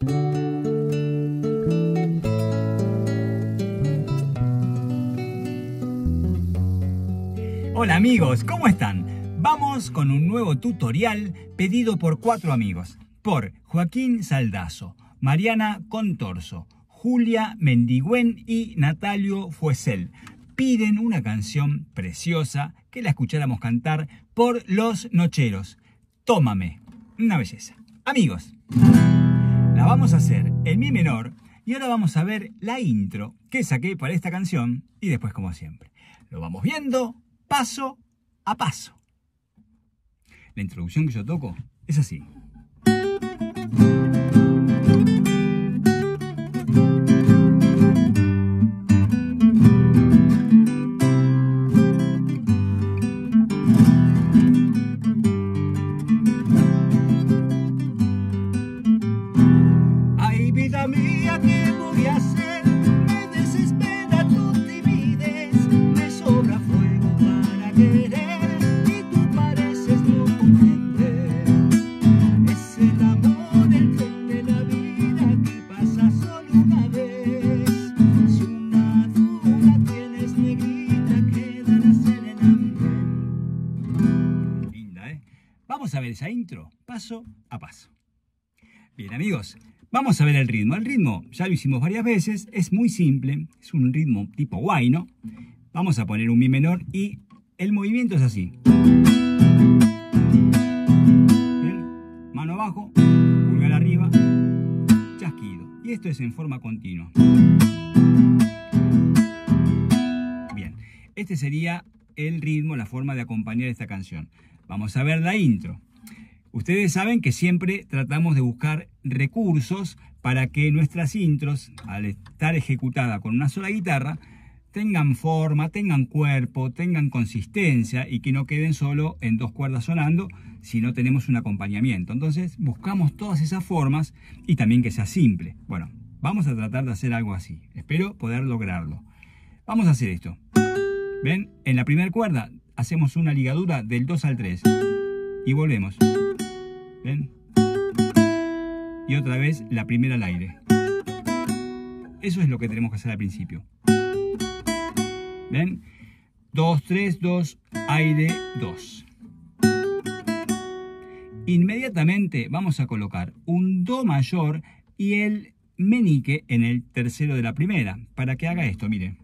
Hola amigos, ¿cómo están? Vamos con un nuevo tutorial pedido por 4 amigos. Por Joaquín Saldazo, Mariana Contorso, Julia Mendigüén y Natalio Fuesel. Piden una canción preciosa que la escucháramos cantar por Los Nocheros. Tómame, una belleza. Amigos, la vamos a hacer en mi menor y ahora vamos a ver la intro que saqué para esta canción y después como siempre. Lo vamos viendo paso a paso. La introducción que yo toco es así. Ay, vida mía, ¿qué voy a hacer? Me desespera tu timidez, me sobra fuego para querer y tú pareces no comprender. Es el amor el tren de la vida que pasa solo una vez. Si una duda tienes negrita, quedarás en el andén. Linda, ¿eh? Vamos a ver esa intro paso a paso. Bien amigos, vamos a ver el ritmo. El ritmo ya lo hicimos varias veces, es muy simple, es un ritmo tipo guayno. Vamos a poner un mi menor y el movimiento es así. Bien, mano abajo, pulgar arriba, chasquido. Y esto es en forma continua. Bien, este sería el ritmo, la forma de acompañar esta canción. Vamos a ver la intro. Ustedes saben que siempre tratamos de buscar recursos para que nuestras intros, al estar ejecutada con una sola guitarra, tengan forma, tengan cuerpo, tengan consistencia y que no queden solo en 2 cuerdas sonando si no tenemos un acompañamiento. Entonces buscamos todas esas formas y también que sea simple. Bueno, vamos a tratar de hacer algo así. Espero poder lograrlo. Vamos a hacer esto. ¿Ven? En la primera cuerda hacemos una ligadura del 2 al 3 y volvemos. ¿Ven? Y otra vez la primera al aire. Eso es lo que tenemos que hacer al principio. ¿Ven? 2, 3, 2, aire, 2. Inmediatamente vamos a colocar un do mayor y el menique en el tercero de la primera. Para que haga esto, miren.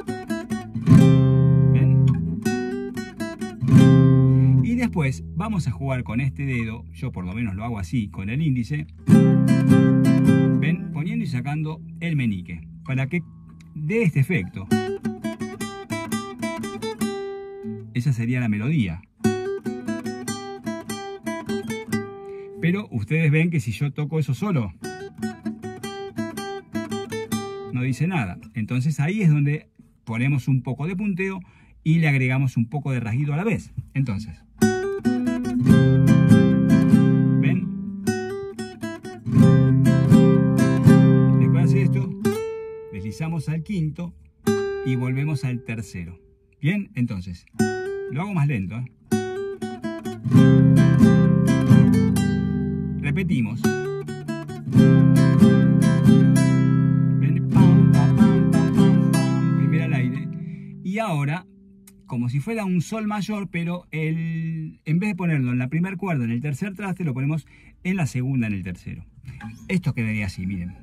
Y después vamos a jugar con este dedo, yo por lo menos lo hago así, con el índice, ven, poniendo y sacando el menique, para que dé este efecto. Esa sería la melodía. Pero ustedes ven que si yo toco eso solo, no dice nada. Entonces ahí es donde ponemos un poco de punteo y le agregamos un poco de rasguido a la vez. Entonces, ¿ven? Después de hacer esto, deslizamos al quinto y volvemos al tercero. Bien, entonces, lo hago más lento, ¿eh? Repetimos. ¿Ven? Pam, pam, pam, pam, pam, pam. Primera al aire. Y ahora, como si fuera un sol mayor, pero en vez de ponerlo en la primera cuerda en el tercer traste, lo ponemos en la segunda en el tercero. Esto quedaría así, miren.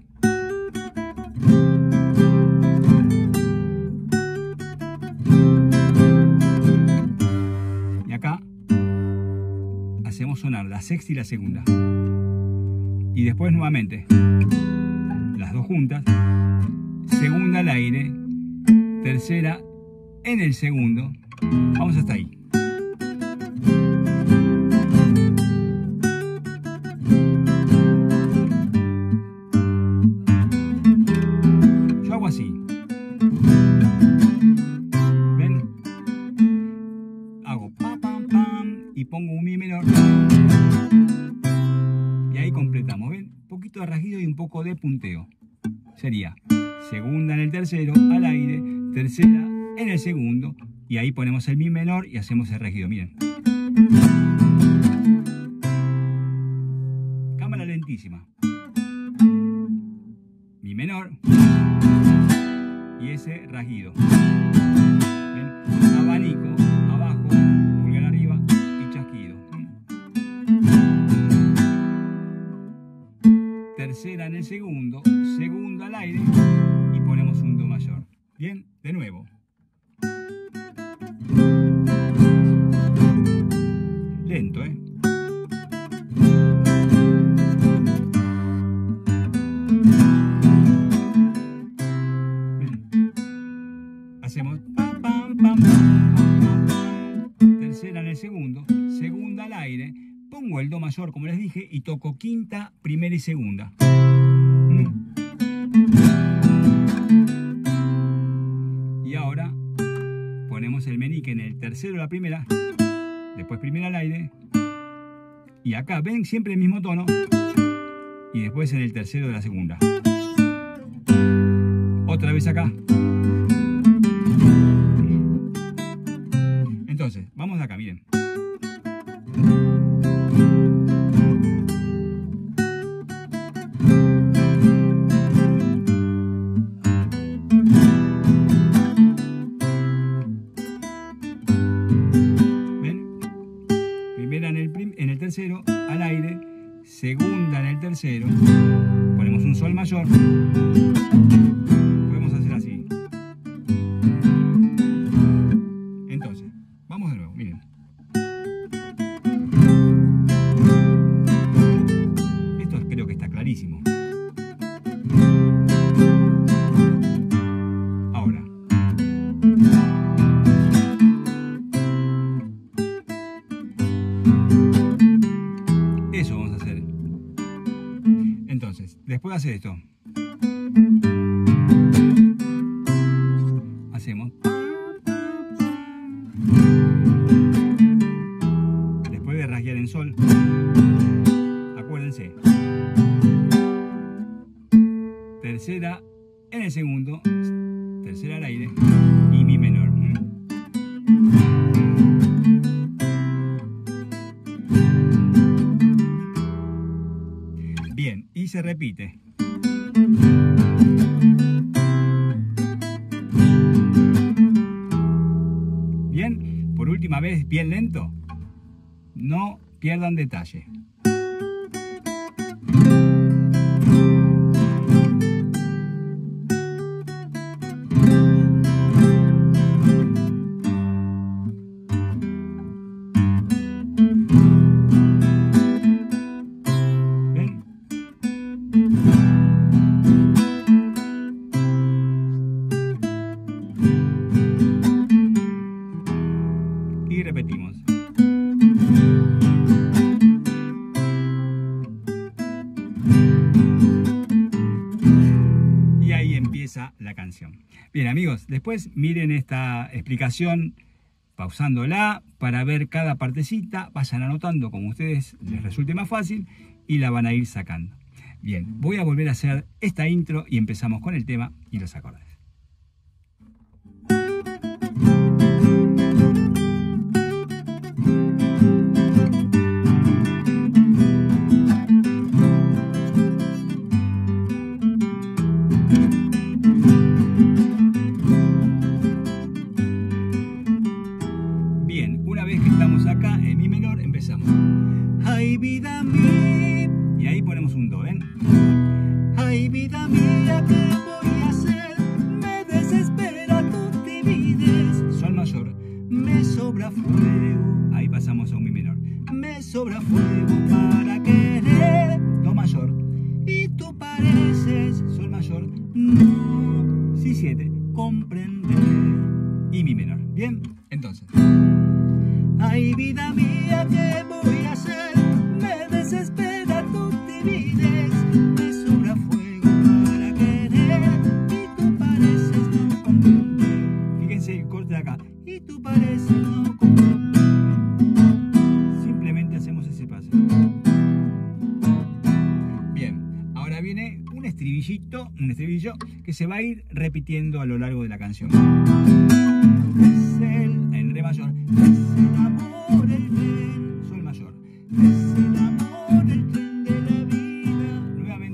Y acá hacemos sonar la sexta y la segunda. Y después nuevamente las dos juntas, segunda al aire, tercera en el segundo. Vamos hasta ahí. Yo hago así. ¿Ven? Hago pam, pam, pam y pongo un mi menor. Y ahí completamos. ¿Ven? Un poquito de rasguido y un poco de punteo. Sería segunda en el tercero, al aire, tercera en el segundo, y ahí ponemos el mi menor y hacemos el rasguido. Miren. Cámara lentísima. mi menor y ese rasguido. ¿Ven? Abanico, abajo, pulgar arriba y chasquido. Tercera en el segundo, segunda al aire y ponemos un do mayor. Bien, de nuevo. Lento, ¿eh? Hacemos pam, pam, pam, pam. Tercera en el segundo, segunda al aire, pongo el do mayor como les dije y toco quinta, primera y segunda. Y ahora ponemos el meñique en el tercero de la primera, después primera al aire y acá ven siempre el mismo tono y después en el tercero de la segunda. Otra vez acá. Entonces, vamos de acá, miren. ¿Ven? Primera en el tercero, al aire. Segunda en el tercero. Ponemos un sol mayor. Podemos hacer así. Entonces, vamos de nuevo, miren. Esto creo que está clarísimo. Ahora. Eso vamos a hacer. Entonces, después de hacer esto, hacemos. Después de rasguear en sol, acuérdense. Tercera en el segundo, tercera al aire y mi menor. Bien, y se repite. Bien, por última vez, bien lento. No pierdan detalle. ¿Ven? Y repetimos. Y ahí empieza la canción. Bien amigos, después miren esta explicación pausándola para ver cada partecita, vayan anotando como a ustedes les resulte más fácil y la van a ir sacando. Bien, voy a volver a hacer esta intro y empezamos con el tema y los acordes. Bien, una vez que estamos acá en mi menor, empezamos. Ay, vida mía. Y ahí ponemos un do, ¿ven? Ay, vida mía, ¿qué voy a hacer? Me desespera tu timidez. Sol mayor. Me sobra fuego. Ahí pasamos a un mi menor. Me sobra fuego para querer. Do mayor. Y tú pareces, sol mayor, no, si 7, comprender. Y mi menor. Bien, entonces. Ay, vida mía, ¿qué voy a hacer? Me desespera tu timidez. Me sobra fuego para querer. Y tú pareces no comprender. Fíjense el corte de acá. Y tú pareces no comprender. Simplemente hacemos ese paso. Bien, ahora viene un estribillo que se va a ir repitiendo a lo largo de la canción. Es en re mayor. Es el amor, el tren, sol mayor. Es el amor, el tren de la vida. Nuevamente re mayor.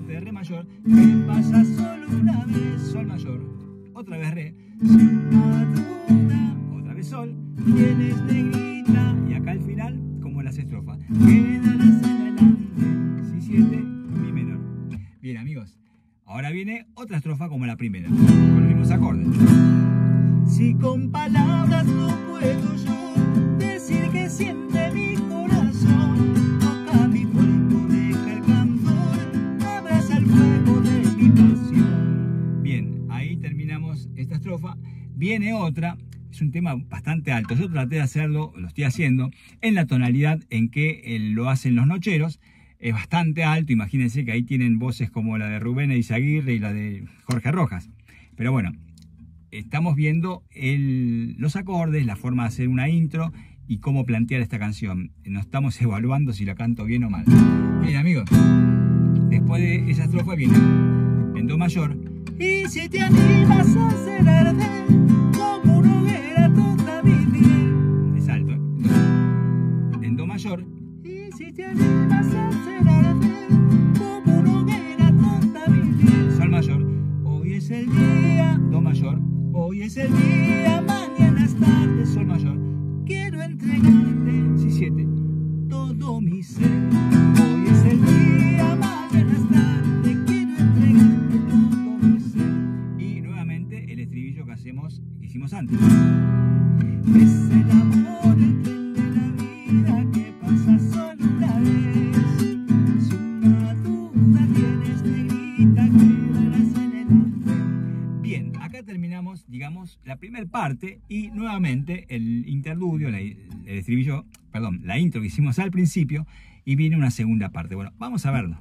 mayor. ¿Qué pasa solo una vez? Sol mayor. Otra vez re. Sin duda. Otra vez sol. Tienes negrita. Y acá al final, como las estrofas. Quedarás adelante. Si 7, mi menor. Bien, amigos. Ahora viene otra estrofa como la primera. Con los mismos acordes. Si con palabras no puedo yo decir que siente mi corazón, toca mi cuerpo, deja el candor, abraza el fuego de mi pasión. Bien, ahí terminamos esta estrofa. Viene otra, es un tema bastante alto. Yo traté de hacerlo, lo estoy haciendo, en la tonalidad en que lo hacen los nocheros. Es bastante alto, imagínense que ahí tienen voces como la de Rubén Eizaguirre y la de Jorge Rojas. Pero bueno, estamos viendo los acordes, la forma de hacer una intro y cómo plantear esta canción. No estamos evaluando si la canto bien o mal. Bien, amigos, después de esa estrofa viene en do mayor. Y si te animas a hacer arder como una hoguera toda mi piel. Es alto, ¿eh? En do mayor. Y si te animas a hacer arder como una hoguera toda mi piel. Sol mayor. Hoy es el día, do mayor. Hoy es el día, mañana es tarde, sol mayor. Quiero entregarte, si 7, todo mi ser. Hoy es el día, mañana es tarde, quiero entregarte todo mi ser. Y nuevamente el estribillo que hicimos antes. Es el amor el tren de la vida que pasa solo una vez. Si una duda tienes, negrita, quedarás en el andén. Bien, acá terminamos, digamos, la primera parte y nuevamente el interludio, el estribillo, perdón, la intro que hicimos al principio y viene una segunda parte. Bueno, vamos a verlo.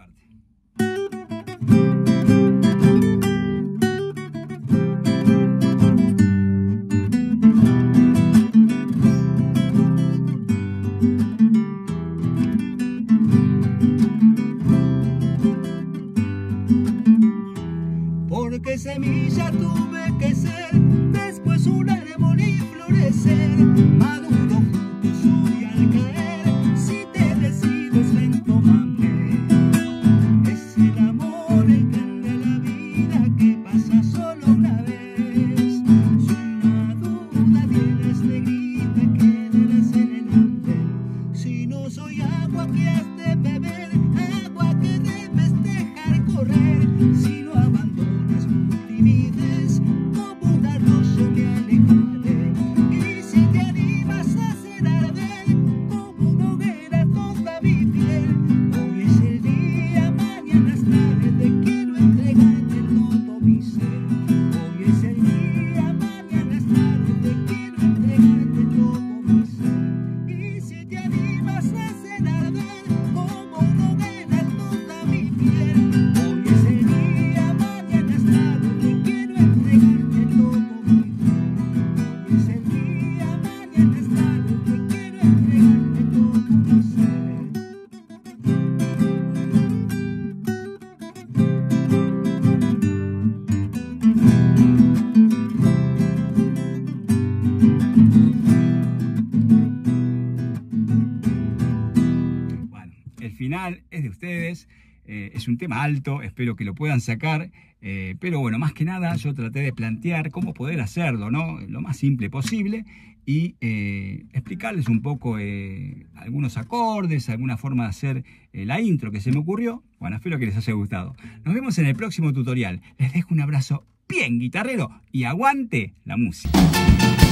Porque semilla tuve que ser, después un árbol y florecer, maduro fruto soy al caer, si te decides ven tómame. Es el amor el tren de la vida que pasa solo una vez. Si una duda tienes, negrita, quedarás en el andén. Si no soy agua que has de beber, agua que debes dejar correr. Si no abandonas vides como un arroyo me alejaré. Y si te animas a hacer arder como una hoguera toda mi piel. Hoy es el día, mañana es tarde, quiero entregarte todo mi ser. Hoy es el día, mañana es tarde, quiero entregarte todo mi ser. Y si te animas a hacer arder como una hoguera toda mi piel. Hoy es el día, mañana es tarde, quiero entregarte todo mi ser. Hoy es el día, mañana es tarde, quiero entregarte todo mi ser. Bueno, el final es de ustedes. Es un tema alto, espero que lo puedan sacar, pero bueno, más que nada yo traté de plantear cómo poder hacerlo, ¿no? Lo más simple posible y explicarles un poco algunos acordes, alguna forma de hacer la intro que se me ocurrió. Bueno, espero que les haya gustado. Nos vemos en el próximo tutorial. Les dejo un abrazo bien guitarrero y aguante la música.